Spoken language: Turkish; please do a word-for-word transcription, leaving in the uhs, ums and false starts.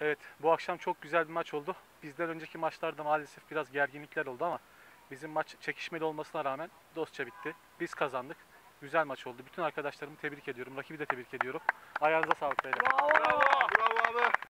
Evet, bu akşam çok güzel bir maç oldu. Bizden önceki maçlarda maalesef biraz gerginlikler oldu ama bizim maç çekişmeli olmasına rağmen dostça bitti. Biz kazandık. Güzel maç oldu. Bütün arkadaşlarımı tebrik ediyorum. Rakibi de tebrik ediyorum. Ayağınıza sağlık beyler. Bravo. Bravo abi.